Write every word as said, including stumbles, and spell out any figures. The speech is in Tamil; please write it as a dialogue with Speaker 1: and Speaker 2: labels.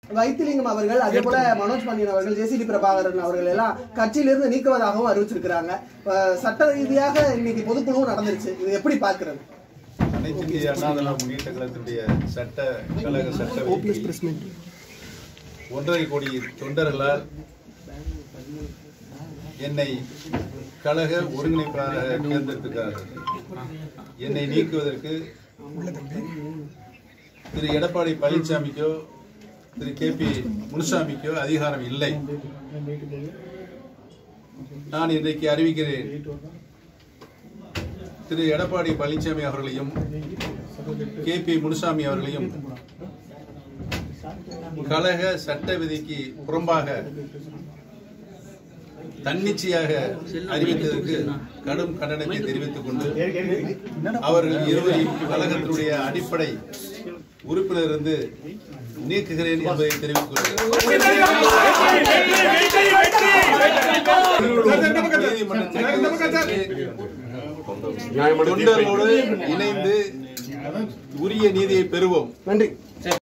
Speaker 1: வைத்திலிங்கம் அவர்கள் அதே போல மனோஜ் பாண்டியன் அவர்கள் ஜேசிடி பிரபாகரன் அவர்கள் எல்லாம் கட்சியிலிருந்து நீக்குவதாகவும் அறிவிச்சிருக்கிறாங்க. சட்ட ரீதியாக இன்னைக்கு பொதுக்குழுவும் நடந்துருச்சு. இது எப்படி பார்க்கிறது?
Speaker 2: அனைத்து இந்திய அண்ணா திராவிட முன்னேற்ற கழகத்தினுடைய சட்ட கழக சட்ட ஒன்றரை கோடி தொண்டர்களால் என்னை கழக ஒருங்கிணைப்பாளராக தேர்ந்தெடுத்திருக்கிறார்கள். என்னை நீக்குவதற்கு திரு எடப்பாடி பழனிசாமிக்கோ திரு கே பி முனுசாமிக்கோ அதிகாரம் இல்லை. நான் இன்றைக்கு அறிவிக்கிறேன், திரு எடப்பாடி பழனிசாமி அவர்களையும் கே பி முனுசாமி அவர்களையும் கழக சட்ட விதிக்கு புறம்பாக தன்னிச்சையாக அறிவித்ததற்கு கடும் கண்டனத்தை தெரிவித்துக் கொண்டு அவர்கள் இருவரையும் கழகத்தினுடைய அடிப்படை உறுப்பினர் இருந்து நீக்குகிறேன் என்பதை தெரிவித்துக் கொள்கிறேன். தொண்டர்களோடு இணைந்து உரிய நீதியை பெறுவோம்.
Speaker 1: நன்றி.